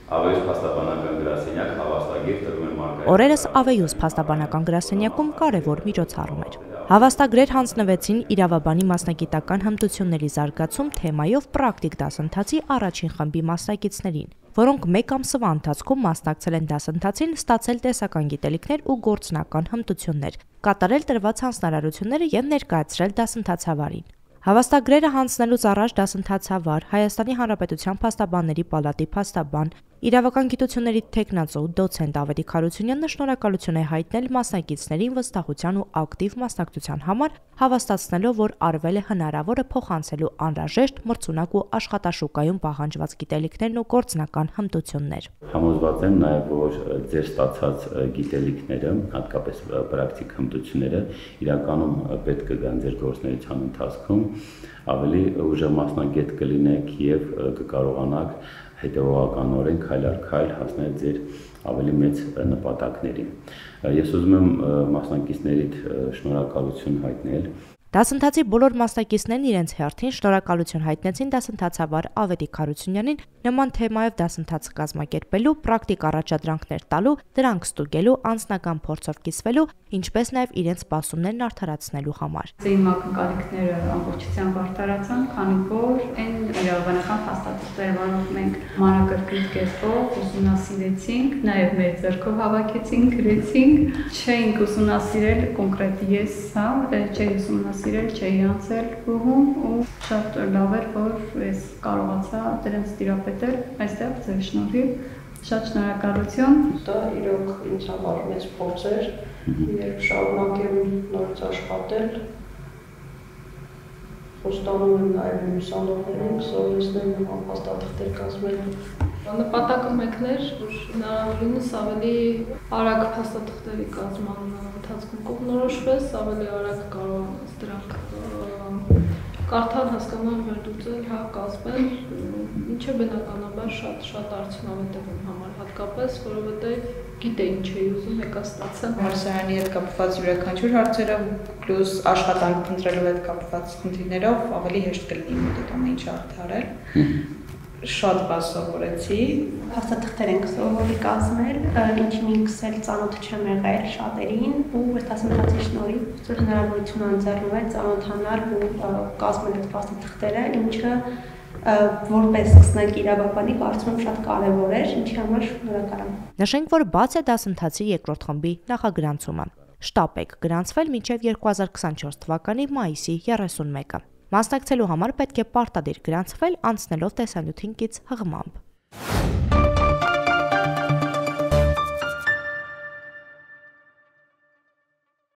Ավեյուս փաստաբանական գրասենյակ հավաստագիր տրվում է Մարգարիտ։ Օրերս Ավեյուս փաստաբանական գրասենյակում կարևոր միջոցառում էր։ Հավաստագրեր հանձնվեցին իրավաբանի մասնագիտական հմտությունների զարգացում թեմայով պրակտիկ դասընթացի առաջին խմբի մասնակիցներին, որոնք մեկ ամսվա ընթացքում մասնակցել են դասընթացին, ստացել տեսական գիտելիքներ ու գործնական հմտություններ, կատարել տրված հանձնարարությունները եւ ներկայացրել դասընթացավարին։ Հավաստագրերը հանձնելուց առաջ դասընթացավար, Հայաստանի Հանրապետության Փաստաբանների պալատի փաստաբան, իրավական գիտությունների թեկնածու դոցենտ Ավետիք Հարությունյանը շնորհակալություն է հայտնել մասնակիցներին վստահության ու ակտիվ մասնակցության համար, հավաստացնելով, որ արվել է հնարավորը փոխանցելու անհրաժեշտ մրցունակ ու աշխատաշուկայում պահանջված գիտելիքներն ու գործնական հմտություններ։ Համոզված եմ նաև, որ ձեր ստացած գիտելիքները, հատկապես պրակտիկ հմտությունները, իրականում պետք կգան ձեր գործունեության ընթացքում, ավելի ուժեղ մասնագետ կլինեք եւ կկարողանաք հետևողականորեն քայլ առ քայլ հասնել ձեր ավելի մեծ նպատակներին։ Ես ուզում եմ մասնակիցներիդ շնորհակալություն հայտնել։ Դասընթացի բոլոր մասնակիցներն իրենց հերթին շնորհակալություն հայտնեցին դասընթացավար Ավետիք Հարությունյանին նման թեմայով դասընթաց կազմակերպելու, պրակտիկ առաջադրանքներ տալու, դրանք ստուգելու, անձնական փորձով կիսվելու, ինչպես նաև իրենց սպասումներն արդարացնելու համար։ Իմ ակնկալիքները ամբողջությամբ արդարացան, քանի որ այն իրավաբանական փաստաթղթերը, որոնք մենք մանրակրկիտ կերպով ուսումնասիրեցինք, նաև մեր ձեռքով հավաքեցինք, գրեցինք, չէինք ուսումնասիրել կոնկրետ ես, չէի ուսումնասիրել, չէի անցել գյուղում ու շատ լավ էր, որ ես կարողացա դրանց տիրապետել այստեղ ձեր շնորհիվ։ Շատ շնորհակալություն։ Դա իրոք ինձ համար մեծ փորձ էր, երբ շարունակեմ նորից աշխատել, խոստանում եմ նաև մյուս անդամներին սովորեցնել նման փաստաթղթեր կազմելու։ Նպատակը մեկն էր, որ հնարավորինս ավելի արագ փաստաթղթերի կազմման ընթացքում կողմնորոշվես, ավելի արագ կարողանաս դրանք կարդալ, հասկանալ, վերլուծել, կազմել, ինչը բնականաբար շատ արդյունավետ է իմ համար, հատկապես, որովհետև գիտեի ինչ էի ուզում, եկա ստացա։ Համալսարանի հետ կապված յուրաքանչյուր հարցերը, պլյուս աշխատանք փնտրելու հետ կապված խնդիրներով ավելի հեշտ կլինի մոտդ ամեն ինչ արդարել։ Շատ բաց սովորեցի։ Փաստաթղթեր ենք սովորի կազմել, ինչին ինքս էլ ծանոթ չեմ եղել շատերին ու այս դասընթացի շնորհիվ հնարավորություն անձեռնվել ծանոթանալ ու կազմել այդ փաստաթղթերը, ինչը որպես սկսնակ իրավաբանի կարծում եմ շատ կարևոր էր, ինչի համար շնորհակալ եմ։ Նշենք, որ բաց է դասընթացի երկրորդ խմբի նախագրանցումը։ Շտապ եք գրանցվել մինչև 2024 թվականի մայիսի 31-ը։ Մասնակցելու համար պետք է պարտադիր գրանցվել անցնելով տեսանյութին կից հղմամբ։